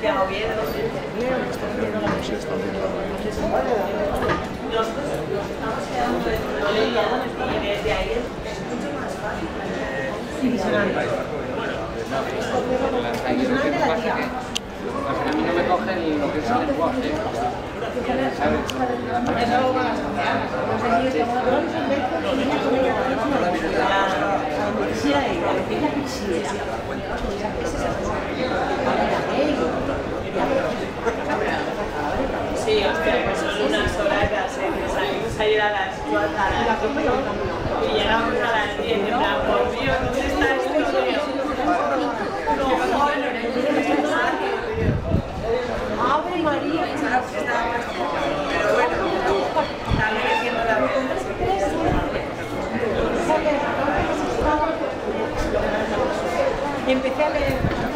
Nosotros estamos quedando en Toledo y desde ahí es mucho más fácil. A mí no me cogen lo que es el lenguaje, ¿sabes? Sí, hostia, que son unas horas que salimos ayer a las 4 a las 5 y llegamos a las 10 en plan, por Dios, ¿dónde está esto? ¡Ave María! Pero bueno, está mereciendo la pena. Empecé a leer.